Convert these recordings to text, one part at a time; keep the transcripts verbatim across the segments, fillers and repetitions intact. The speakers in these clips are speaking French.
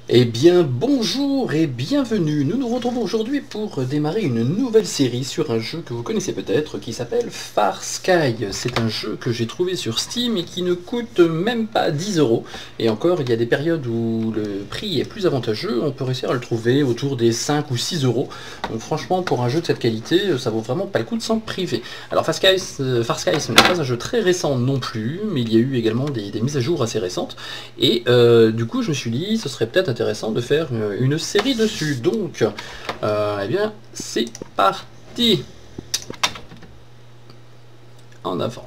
Eh bien bonjour et bienvenue, nous nous retrouvons aujourd'hui pour démarrer une nouvelle série sur un jeu que vous connaissez peut-être qui s'appelle Far Sky. C'est un jeu que j'ai trouvé sur Steam et qui ne coûte même pas dix euros. Et encore, il y a des périodes où le prix est plus avantageux, on peut réussir à le trouver autour des cinq ou six euros. Donc franchement, pour un jeu de cette qualité, ça vaut vraiment pas le coup de s'en priver. Alors Far Sky, Far Sky ce n'est pas un jeu très récent non plus, mais il y a eu également des, des mises à jour assez récentes. Et euh, du coup, je me suis dit, ce serait peut-être intéressant de faire une série dessus. Donc, euh, eh bien, c'est parti. En avant.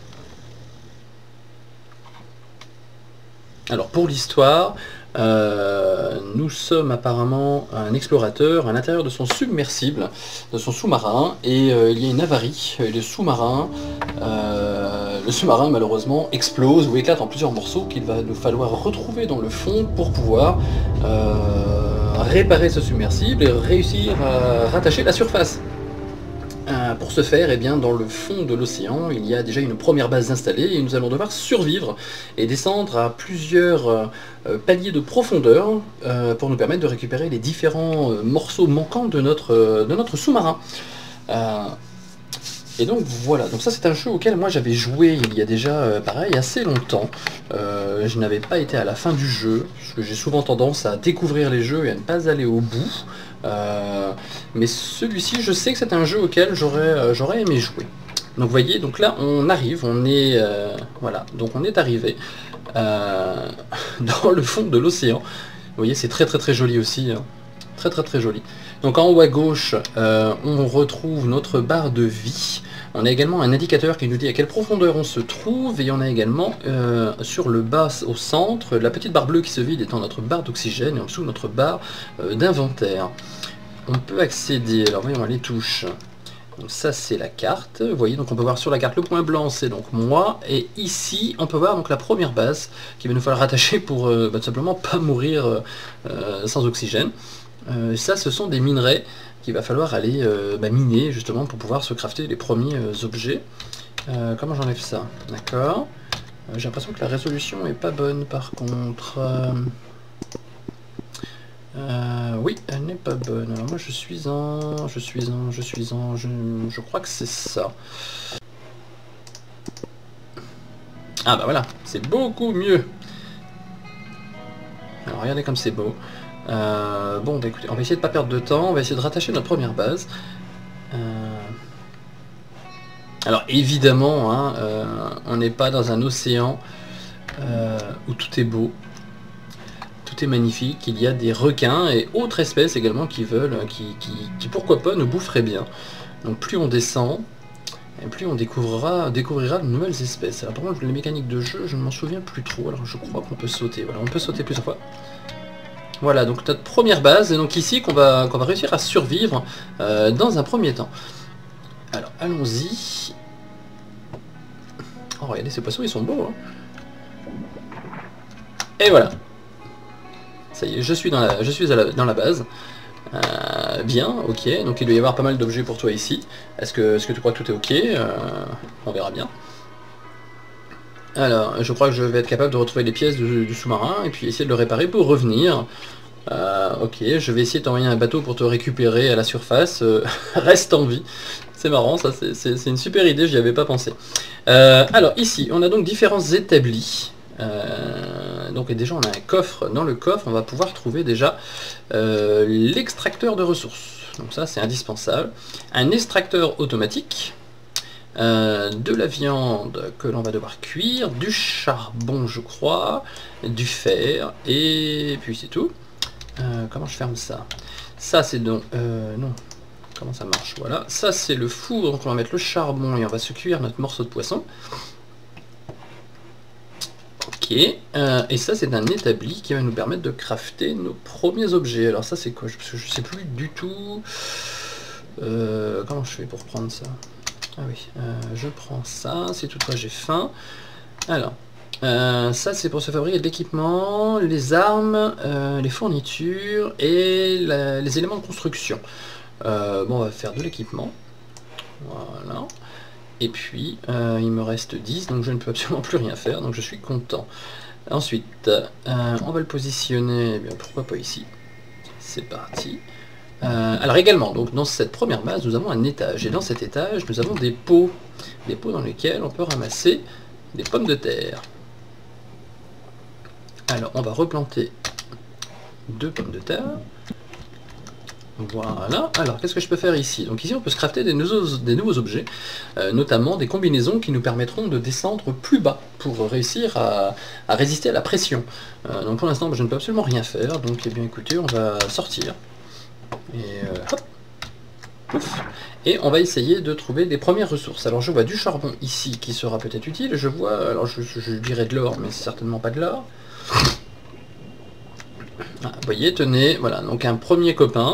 Alors, pour l'histoire, euh, nous sommes apparemment un explorateur à l'intérieur de son submersible, de son sous-marin, et euh, il y a une avarie. Et le sous-marin, euh, le sous-marin malheureusement explose ou éclate en plusieurs morceaux qu'il va nous falloir retrouver dans le fond pour pouvoir euh, réparer ce submersible et réussir à rattacher la surface. Euh, pour ce faire, eh bien, dans le fond de l'océan, il y a déjà une première base installée et nous allons devoir survivre et descendre à plusieurs euh, paliers de profondeur euh, pour nous permettre de récupérer les différents euh, morceaux manquants de notre, euh, de notre sous-marin. Euh, Et donc voilà, donc ça c'est un jeu auquel moi j'avais joué il y a déjà euh, pareil assez longtemps. Euh, je n'avais pas été à la fin du jeu, parce que j'ai souvent tendance à découvrir les jeux et à ne pas aller au bout. Euh, mais celui-ci, je sais que c'est un jeu auquel j'aurais euh, j'aurais aimé jouer. Donc vous voyez, donc là on arrive, on est euh, voilà, donc on est arrivé euh, dans le fond de l'océan. Vous voyez, c'est très très très joli aussi, hein. Très très très joli. Donc en haut à gauche, euh, on retrouve notre barre de vie. On a également un indicateur qui nous dit à quelle profondeur on se trouve, et on a également euh, sur le bas au centre, la petite barre bleue qui se vide étant notre barre d'oxygène, et en dessous notre barre euh, d'inventaire. On peut accéder, alors voyons les touches. Donc ça c'est la carte, vous voyez, donc on peut voir sur la carte le point blanc, c'est donc moi, et ici on peut voir donc la première base qui va nous falloir rattacher pour euh, bah, tout simplement pas mourir euh, sans oxygène. Euh, ça ce sont des minerais qu'il va falloir aller euh, bah, miner justement pour pouvoir se crafter les premiers euh, objets. Euh, comment j'enlève ça? D'accord. Euh, j'ai l'impression que la résolution est pas bonne par contre. Euh, euh, oui, elle n'est pas bonne. Alors moi je suis en... Je suis en... Je suis en... Je, je crois que c'est ça. Ah bah voilà, c'est beaucoup mieux. Alors regardez comme c'est beau. Euh, bon bah écoutez, on va essayer de pas perdre de temps, on va essayer de rattacher notre première base. Euh... Alors évidemment, hein, euh, on n'est pas dans un océan euh, où tout est beau, tout est magnifique, il y a des requins et autres espèces également qui veulent, qui, qui, qui pourquoi pas nous boufferaient bien. Donc plus on descend, et plus on découvrira, découvrira de nouvelles espèces. Alors par contre les mécaniques de jeu, je ne m'en souviens plus trop, alors je crois qu'on peut sauter, voilà, on peut sauter plusieurs fois. Voilà, donc notre première base, et donc ici qu'on va, qu'on va réussir à survivre euh, dans un premier temps. Alors, allons-y. Oh, regardez, ces poissons, ils sont beaux, hein. Et voilà. Ça y est, je suis dans la, je suis à la, dans la base. Euh, bien, ok. Donc il doit y avoir pas mal d'objets pour toi ici. Est-ce que, est-ce que tu crois que tout est ok? euh, On verra bien. Alors, je crois que je vais être capable de retrouver les pièces du, du sous-marin et puis essayer de le réparer pour revenir. Euh, ok, je vais essayer de t'envoyer un bateau pour te récupérer à la surface. Euh, reste en vie. C'est marrant, ça, c'est une super idée, j'y avais pas pensé. Euh, alors, ici, on a donc différents établis. Euh, donc, et déjà, on a un coffre. Dans le coffre, on va pouvoir trouver déjà euh, l'extracteur de ressources. Donc ça, c'est indispensable. Un extracteur automatique. Euh, de la viande que l'on va devoir cuire, du charbon je crois, du fer, et puis c'est tout. Euh, comment je ferme ça? Ça c'est donc... Euh, non. Comment ça marche? Voilà. Ça c'est le four, donc on va mettre le charbon et on va se cuire notre morceau de poisson. Ok. Euh, et ça c'est un établi qui va nous permettre de crafter nos premiers objets. Alors ça c'est quoi? Parce que je sais plus du tout... Euh, comment je fais pour prendre ça? Ah oui, euh, je prends ça, si toutefois j'ai faim. Alors, euh, ça c'est pour se fabriquer de l'équipement, les armes, euh, les fournitures et la, les éléments de construction. Euh, bon, on va faire de l'équipement. Voilà. Et puis, euh, il me reste dix, donc je ne peux absolument plus rien faire, donc je suis content. Ensuite, euh, on va le positionner, eh bien, pourquoi pas ici. C'est parti. Euh, alors également, donc dans cette première base, nous avons un étage. Et dans cet étage, nous avons des pots. Des pots dans lesquels on peut ramasser des pommes de terre. Alors, on va replanter deux pommes de terre. Voilà. Alors, qu'est-ce que je peux faire ici? Donc ici, on peut se crafter des nouveaux, des nouveaux objets, euh, notamment des combinaisons qui nous permettront de descendre plus bas pour réussir à, à résister à la pression. Euh, donc pour l'instant, bah, je ne peux absolument rien faire. Donc, eh bien, écoutez, on va sortir. Et euh, hop. Pouf. Et on va essayer de trouver des premières ressources. Alors, je vois du charbon ici qui sera peut-être utile. Je vois, alors je, je dirais de l'or, mais c'est certainement pas de l'or. Ah, vous voyez, tenez, voilà, donc un premier copain.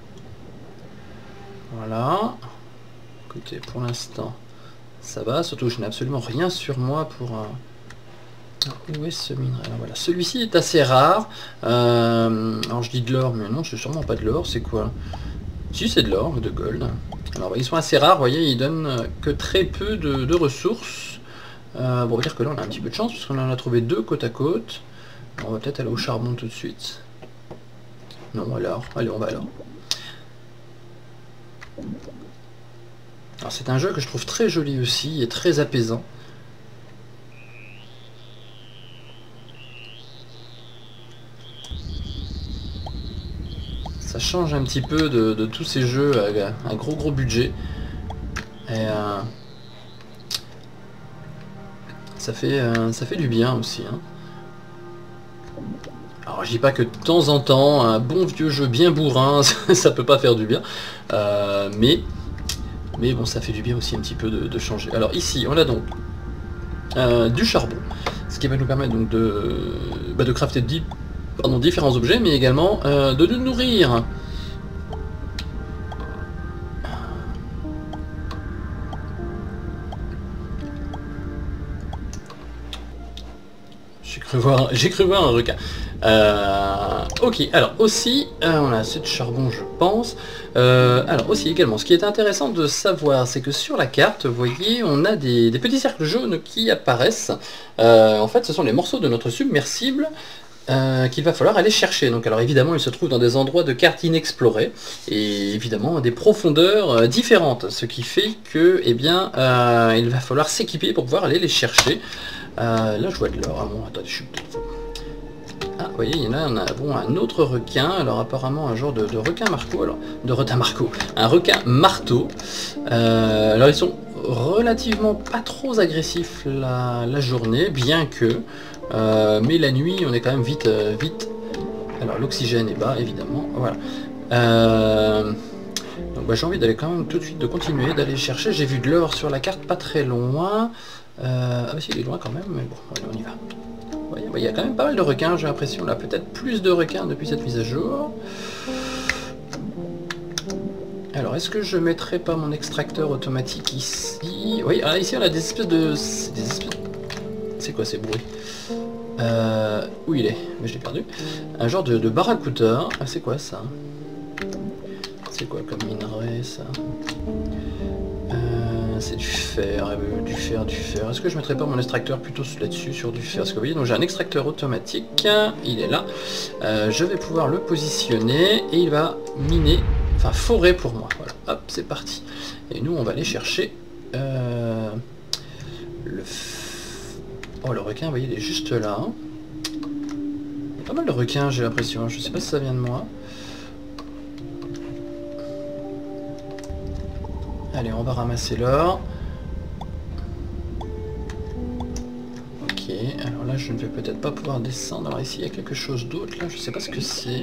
Voilà. Écoutez, pour l'instant, ça va. Surtout, je n'ai absolument rien sur moi pour... Euh... Où est ce minerai? Alors, voilà, celui-ci est assez rare. Euh... Alors, je dis de l'or, mais non, c'est sûrement pas de l'or. C'est quoi? Si, c'est de l'or, de gold. Alors, ils sont assez rares, vous voyez, ils donnent que très peu de, de ressources. Euh, bon, on va dire que là, on a un petit peu de chance, parce qu'on en a trouvé deux côte à côte. On va peut-être aller au charbon tout de suite. Non, alors, allez, on va alors. Alors c'est un jeu que je trouve très joli aussi et très apaisant. Ça change un petit peu de, de tous ces jeux à un gros gros budget. Et euh, ça fait euh, ça fait du bien aussi. Hein. Alors je dis pas que de temps en temps, un bon vieux jeu bien bourrin, ça peut pas faire du bien. Euh, mais Mais bon, ça fait du bien aussi un petit peu de, de changer. Alors ici, on a donc euh, du charbon, ce qui va nous permettre donc de, bah, de crafter dix, pardon, différents objets, mais également euh, de nous nourrir. J'ai cru voir, j'ai cru voir un requin. Euh, ok, alors aussi, euh, on a assez de charbon, je pense. Euh, alors aussi également, ce qui est intéressant de savoir, c'est que sur la carte, vous voyez, on a des, des petits cercles jaunes qui apparaissent. Euh, en fait, ce sont les morceaux de notre submersible euh, qu'il va falloir aller chercher. Donc, alors évidemment, ils se trouvent dans des endroits de carte inexplorés et évidemment des profondeurs euh, différentes, ce qui fait que, eh bien, euh, il va falloir s'équiper pour pouvoir aller les chercher. Euh, là, je vois de l'or. Ah bon, attendez, je suis peut-être... Ah, vous voyez, il y en a, on a bon, un autre requin, alors apparemment un genre de, de requin marco, alors, de requin marco, un requin marteau. Euh, alors ils sont relativement pas trop agressifs la, la journée, bien que, euh, mais la nuit on est quand même vite, euh, vite. Alors l'oxygène est bas, évidemment, voilà. Euh, donc bah, j'ai envie d'aller quand même tout de suite, de continuer, d'aller chercher. J'ai vu de l'or sur la carte, pas très loin. Euh, ah bah si, il est loin quand même, mais bon, allez, on y va. Il y a quand même pas mal de requins, j'ai l'impression. Là, peut-être plus de requins depuis cette mise à jour. Alors, est-ce que je mettrai pas mon extracteur automatique ici? Oui, ah, ici on a des espèces de... Des espèces... C'est quoi ces bruits? euh, Où il est? Mais je l'ai perdu. Un genre de, de barracuda. Ah, c'est quoi ça? C'est quoi comme minerai ça? C'est du fer, euh, du fer, du fer. Est-ce que je mettrais pas mon extracteur plutôt là-dessus, sur du fer? Parce que vous voyez, donc j'ai un extracteur automatique, il est là. Euh, je vais pouvoir le positionner et il va miner, enfin forer pour moi. Voilà, hop, c'est parti. Et nous, on va aller chercher euh, le... Oh, le requin, vous voyez, il est juste là. Il y a pas mal de requins, j'ai l'impression. Je sais pas si ça vient de moi. Allez, on va ramasser l'or. Ok, alors là je ne vais peut-être pas pouvoir descendre. Alors ici il y a quelque chose d'autre, là je sais pas ce que c'est.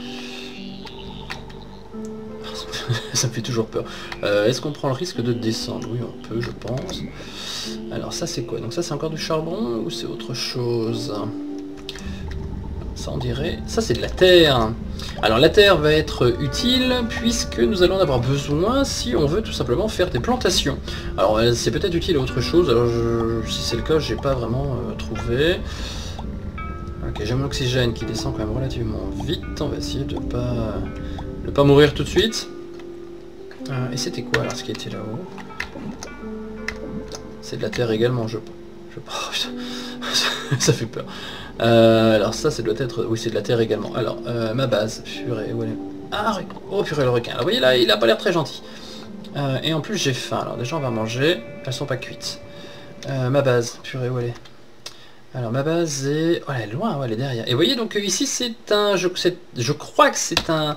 Ça me fait toujours peur. Euh, Est-ce qu'on prend le risque de descendre? Oui, on peut, je pense. Alors ça c'est quoi? Donc ça c'est encore du charbon ou c'est autre chose? Ça on dirait... Ça c'est de la terre. Alors la terre va être utile puisque nous allons en avoir besoin si on veut tout simplement faire des plantations. Alors c'est peut-être utile à autre chose. Alors je... si c'est le cas, j'ai pas vraiment euh, trouvé. Ok, j'ai mon oxygène qui descend quand même relativement vite. On va essayer de pas de pas mourir tout de suite. Euh, et c'était quoi alors ce qui était là-haut? C'est de la terre également, je... je... Oh, putain. Ça fait peur. Euh, alors ça, ça doit être... Oui, c'est de la terre également. Alors, euh, ma base, purée, où elle est... Ah, oh purée, le requin. Alors, vous voyez là, il a pas l'air très gentil. Euh, et en plus, j'ai faim. Alors déjà, on va manger. Elles sont pas cuites. Euh, ma base, purée, où elle est? Alors, ma base est... Oh, elle est loin, ouais, elle est derrière. Et vous voyez, donc ici, c'est un... Je, je crois que c'est un...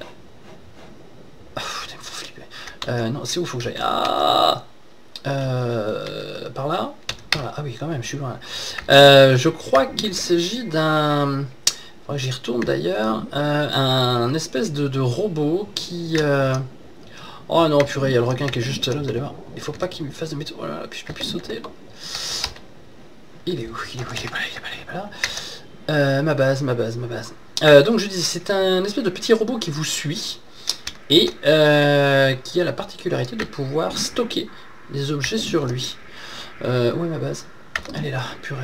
Oh, putain, il me faut flipper. Euh, non, c'est où il faut que j'aille? Ah euh, Par là voilà. Ah oui, quand même, je suis loin. Euh, je crois qu'il s'agit d'un... Faudrait que j'y retourne d'ailleurs. Euh, un espèce de, de robot qui... Euh... Oh non, purée, il y a le requin qui est juste là, vous allez voir. Il faut pas qu'il me fasse de météo. Oh là là, puis je peux plus sauter. Là. Il est où? Il est où? Il est pas là, il est pas là, il est pas là. Euh, ma base, ma base, ma base. Euh, donc je dis, c'est un espèce de petit robot qui vous suit et euh, qui a la particularité de pouvoir stocker des objets sur lui. Euh, où est ma base? Elle est là, purée.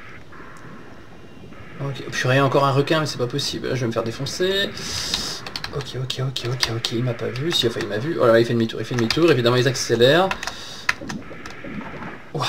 Ok, purée, encore un requin, mais c'est pas possible. Là, je vais me faire défoncer. Ok, ok, ok, ok, ok, il m'a pas vu. Si, enfin, il m'a vu. Oh là là, il fait demi-tour, il fait demi-tour. Évidemment, ils accélèrent. Waouh.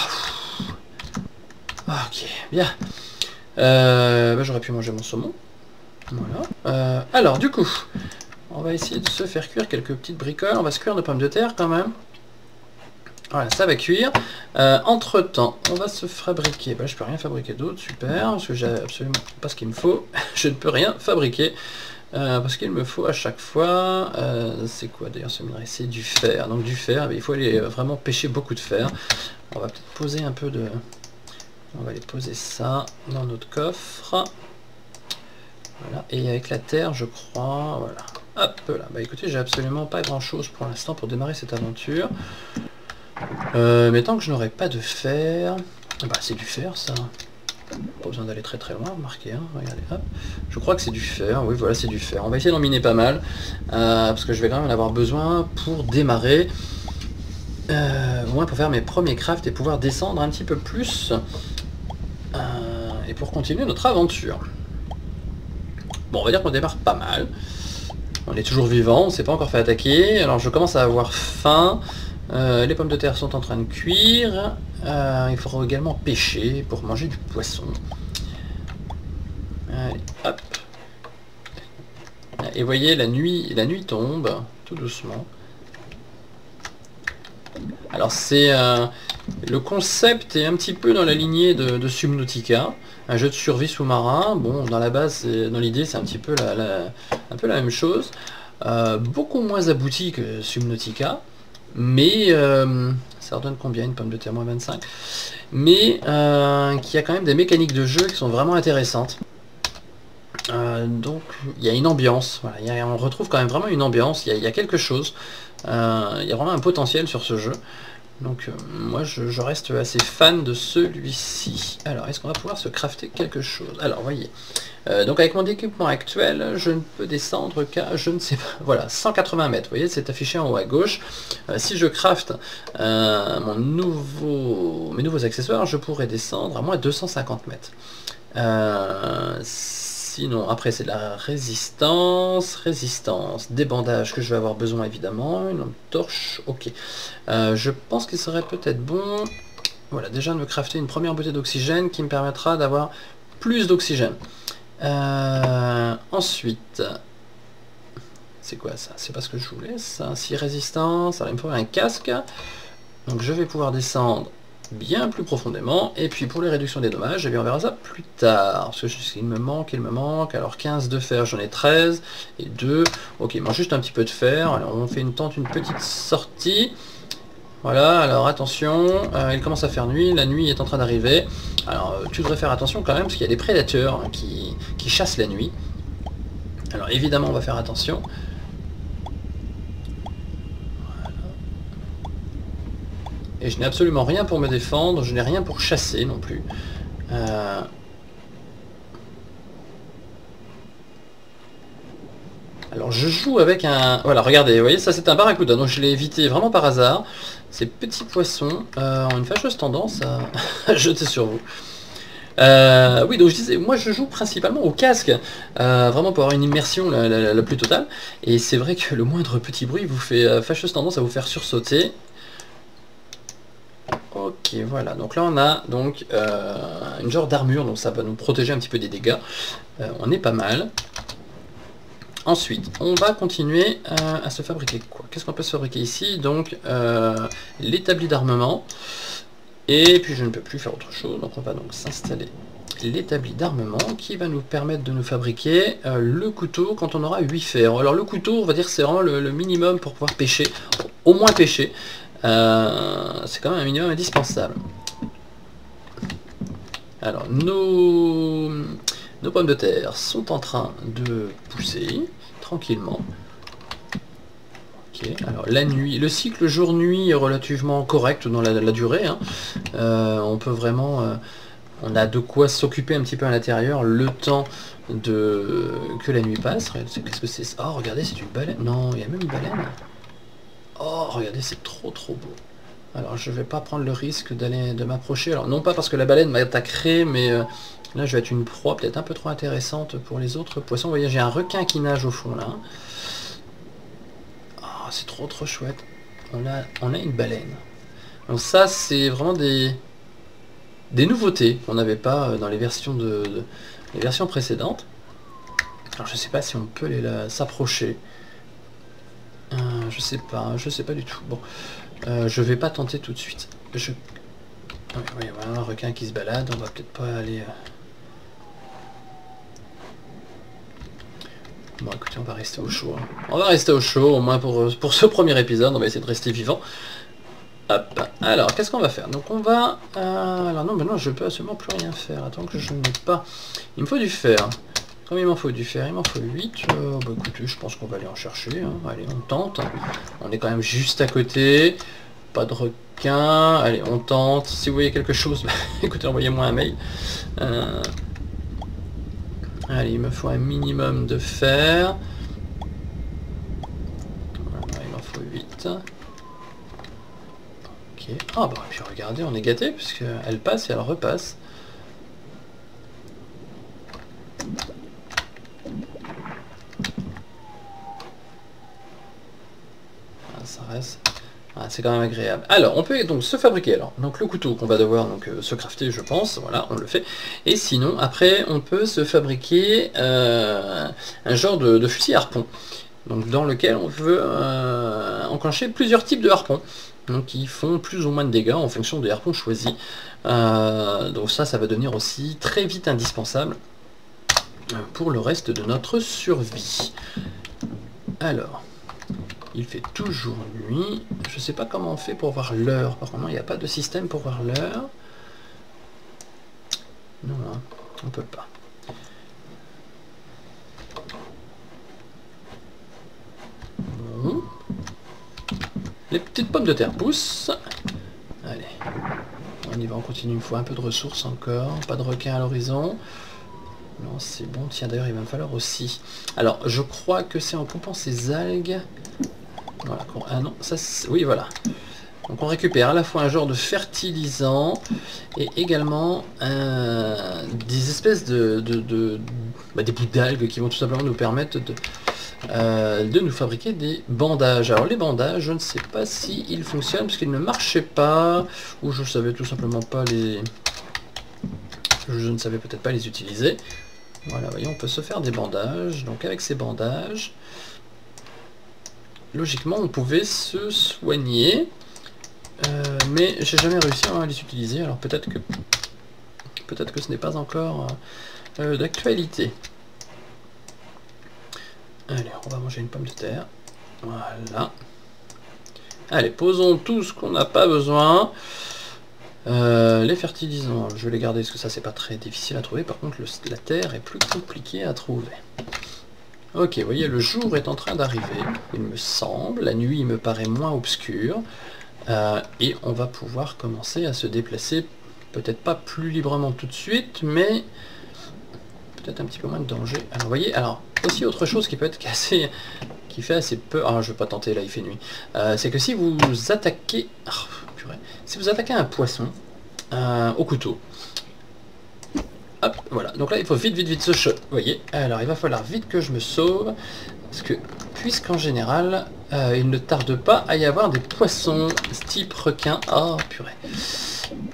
Ok, bien. Euh, bah, j'aurais pu manger mon saumon. Voilà. Euh, alors, du coup, on va essayer de se faire cuire quelques petites bricoles. On va se cuire de pommes de terre quand même. Voilà, ça va cuire. Euh, entre temps, on va se fabriquer. Bah, je peux rien fabriquer d'autre, super, parce que j'ai absolument pas ce qu'il me faut. Je ne peux rien fabriquer. Euh, parce qu'il me faut à chaque fois, euh, c'est quoi d'ailleurs ce minerai? C'est du fer. Donc du fer, il faut aller vraiment pêcher beaucoup de fer. On va peut-être poser un peu de... On va aller poser ça dans notre coffre. Voilà, et avec la terre, je crois, voilà. Hop là, bah écoutez, j'ai absolument pas grand chose pour l'instant pour démarrer cette aventure. Euh, mais tant que je n'aurai pas de fer, bah c'est du fer ça. Pas besoin d'aller très très loin, remarquez, hein. Regardez, hop. Je crois que c'est du fer, oui voilà c'est du fer. On va essayer d'en miner pas mal, euh, parce que je vais quand même en avoir besoin pour démarrer, euh, au moins pour faire mes premiers crafts et pouvoir descendre un petit peu plus, euh, et pour continuer notre aventure. Bon, on va dire qu'on démarre pas mal, on est toujours vivant, on s'est pas encore fait attaquer, alors je commence à avoir faim. Euh, les pommes de terre sont en train de cuire. Euh, il faudra également pêcher pour manger du poisson. Allez, hop. Et voyez, la nuit, la nuit tombe, tout doucement. Alors c'est euh, le concept est un petit peu dans la lignée de, de Subnautica, un jeu de survie sous-marin. Bon, dans la base, dans l'idée, c'est un petit peu la, la, un peu la même chose. Euh, beaucoup moins abouti que Subnautica. Mais euh, ça redonne combien une pomme de terre? Moins vingt-cinq. Mais euh, qui a quand même des mécaniques de jeu qui sont vraiment intéressantes. Euh, donc il y a une ambiance, voilà, y a, on retrouve quand même vraiment une ambiance, il y, y a quelque chose, euh, il y a vraiment un potentiel sur ce jeu. Donc euh, moi je, je reste assez fan de celui-ci. Alors est-ce qu'on va pouvoir se crafter quelque chose? Alors voyez, euh, donc avec mon équipement actuel, je ne peux descendre qu'à, je ne sais pas, voilà, cent quatre-vingts mètres, vous voyez, c'est affiché en haut à gauche. Euh, si je crafte euh, mon nouveau, mes nouveaux accessoires, je pourrais descendre à moins deux cent cinquante mètres. Euh, Sinon, après c'est de la résistance, résistance, des bandages que je vais avoir besoin évidemment, une lampe torche, ok. Euh, je pense qu'il serait peut-être bon, voilà, déjà de me crafter une première bouteille d'oxygène qui me permettra d'avoir plus d'oxygène. Euh, ensuite, c'est quoi ça? C'est pas ce que je voulais, ça, si résistance, alors il me faudrait un casque, donc je vais pouvoir descendre bien plus profondément, et puis pour les réductions des dommages, eh bien on verra ça plus tard, parce que il me manque, il me manque, alors quinze de fer, j'en ai treize, et deux, ok, il manque juste un petit peu de fer, alors on fait une tente, une petite sortie, voilà, alors attention, euh, il commence à faire nuit, la nuit est en train d'arriver, alors euh, tu devrais faire attention quand même, parce qu'il y a des prédateurs hein, qui, qui chassent la nuit, alors évidemment on va faire attention. Et je n'ai absolument rien pour me défendre, je n'ai rien pour chasser non plus. Euh... Alors je joue avec un... Voilà, regardez, vous voyez, ça c'est un barracuda, donc je l'ai évité vraiment par hasard. Ces petits poissons euh, ont une fâcheuse tendance à jeter sur vous. Euh, oui, donc je disais, moi je joue principalement au casque, euh, vraiment pour avoir une immersion la, la, la plus totale. Et c'est vrai que le moindre petit bruit vous fait euh, fâcheuse tendance à vous faire sursauter. Ok, Ok, voilà. Donc là, on a donc euh, une genre d'armure, donc ça va nous protéger un petit peu des dégâts. Euh, on est pas mal. Ensuite, on va continuer euh, à se fabriquer quoi? Qu'est-ce qu'on peut se fabriquer ici? Donc, euh, l'établi d'armement. Et puis, je ne peux plus faire autre chose. Donc, on va donc s'installer l'établi d'armement qui va nous permettre de nous fabriquer euh, le couteau quand on aura huit fers. Alors, le couteau, on va dire c'est vraiment le, le minimum pour pouvoir pêcher. Au moins pêcher. Euh, c'est quand même un minimum indispensable. Alors, nos... Nos pommes de terre sont en train de pousser tranquillement. Ok, alors la nuit, le cycle jour-nuit est relativement correct dans la, la durée. Hein. Euh, on peut vraiment, euh, on a de quoi s'occuper un petit peu à l'intérieur le temps de que la nuit passe. Qu'est-ce que c'est? Oh, regardez, c'est une baleine. Non, il y a même une baleine. Oh, regardez, c'est trop trop beau. Alors, je vais pas prendre le risque d'aller de m'approcher. Alors, non pas parce que la baleine m'attaquerait, mais euh, là, je vais être une proie peut-être un peu trop intéressante pour les autres poissons. Vous voyez, j'ai un requin qui nage au fond, là. Oh, c'est trop, trop chouette. On a, on a une baleine. Donc ça, c'est vraiment des, des nouveautés qu'on n'avait pas dans les versions, de, de, les versions précédentes. Alors, je sais pas si on peut s'approcher. Euh, je sais pas, je sais pas du tout. Bon, euh, je vais pas tenter tout de suite. Je... Oui, voilà, un requin qui se balade, on va peut-être pas aller... Euh... Bon, écoutez, on va rester au chaud. Hein. On va rester au chaud, au moins pour, pour ce premier épisode, on va essayer de rester vivant. Hop, alors, qu'est-ce qu'on va faire? Donc on va... Euh... Alors non, maintenant je peux absolument plus rien faire. Attends que je n'ai pas... Il me faut du fer. Comme il m'en faut du fer, il m'en faut huit. Euh, bah écoutez, je pense qu'on va aller en chercher. Hein. Allez, on tente. On est quand même juste à côté. Pas de requin. Allez, on tente. Si vous voyez quelque chose, bah, écoutez, envoyez-moi un mail. Euh... Allez, il me faut un minimum de fer. Voilà, il m'en faut huit. Ok. Ah bah, puis regardez, on est gâté, puisqu'elle passe et elle repasse. Ça reste... Ah, c'est quand même agréable. Alors, on peut donc se fabriquer alors. Donc le couteau qu'on va devoir donc euh, se crafter, je pense. Voilà, on le fait. Et sinon, après, on peut se fabriquer euh, un genre de, de fusil harpon. Donc dans lequel on veut euh, enclencher plusieurs types de harpons. Donc qui font plus ou moins de dégâts en fonction des harpons choisis. Euh, donc ça, ça va devenir aussi très vite indispensable pour le reste de notre survie. Alors... Il fait toujours nuit. Je sais pas comment on fait pour voir l'heure. Par contre, il n'y a pas de système pour voir l'heure. Non, hein, on peut pas. Bon. Les petites pommes de terre poussent. Allez. On y va, on continue. Il me faut un peu de ressources encore. Pas de requin à l'horizon. Non, c'est bon. Tiens, d'ailleurs, il va me falloir aussi. Alors, je crois que c'est en coupant ces algues... Voilà, ah non, ça oui voilà. Donc on récupère à la fois un genre de fertilisant et également euh, des espèces de, de, de bah, des bouts d'algues qui vont tout simplement nous permettre de, euh, de nous fabriquer des bandages. Alors les bandages, je ne sais pas si ils fonctionnent parce qu'ils ne marchaient pas ou je savais tout simplement pas les, je ne savais peut-être pas les utiliser. Voilà, voyez, on peut se faire des bandages. Donc avec ces bandages. Logiquement, on pouvait se soigner, euh, mais j'ai jamais réussi à les utiliser. Alors peut-être que peut-être que ce n'est pas encore euh, d'actualité. Allez, on va manger une pomme de terre. Voilà. Allez, posons tout ce qu'on n'a pas besoin. Euh, les fertilisants, je vais les garder parce que ça c'est pas très difficile à trouver. Par contre, le, la terre est plus compliquée à trouver. Ok, vous voyez, le jour est en train d'arriver, il me semble. La nuit me paraît moins obscure. Euh, et on va pouvoir commencer à se déplacer, peut-être pas plus librement tout de suite, mais peut-être un petit peu moins de danger. Alors, vous voyez, alors, aussi autre chose qui peut être assez... qui fait assez peur... Ah, je vais pas tenter, là, il fait nuit. Euh, c'est que si vous attaquez... Oh, purée. Si vous attaquez un poisson euh, au couteau, hop, voilà. Donc là, il faut vite, vite, vite se choper. Vous voyez. Alors, il va falloir vite que je me sauve. Parce que, puisqu'en général, euh, il ne tarde pas à y avoir des poissons type requin. Oh, purée.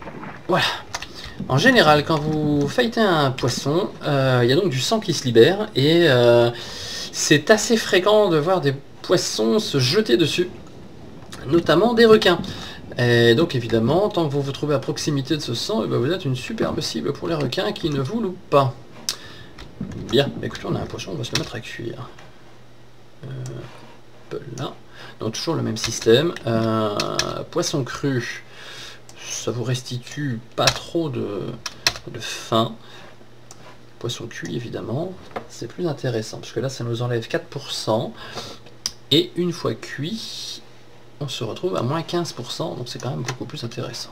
Voilà. En général, quand vous feuilletez un poisson, euh, il y a donc du sang qui se libère et euh, c'est assez fréquent de voir des poissons se jeter dessus, notamment des requins. Et donc évidemment, tant que vous vous trouvez à proximité de ce sang, et ben vous êtes une superbe cible pour les requins qui ne vous loupent pas. Bien, écoutez, on a un poisson, on va se le mettre à cuire. Euh, là. Donc toujours le même système. Euh, poisson cru, ça vous restitue pas trop de, de faim. Poisson cuit évidemment, c'est plus intéressant parce que là ça nous enlève quatre pour cent. Et une fois cuit, on se retrouve à moins quinze pour cent, donc c'est quand même beaucoup plus intéressant.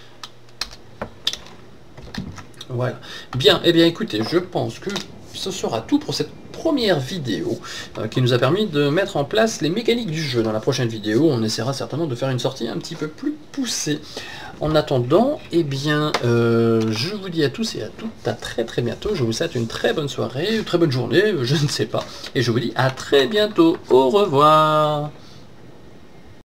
Voilà. Bien, et eh bien écoutez, je pense que ce sera tout pour cette première vidéo euh, qui nous a permis de mettre en place les mécaniques du jeu. Dans la prochaine vidéo, on essaiera certainement de faire une sortie un petit peu plus poussée. En attendant, eh bien, euh, je vous dis à tous et à toutes à très très bientôt. Je vous souhaite une très bonne soirée, une très bonne journée, je ne sais pas. Et je vous dis à très bientôt. Au revoir.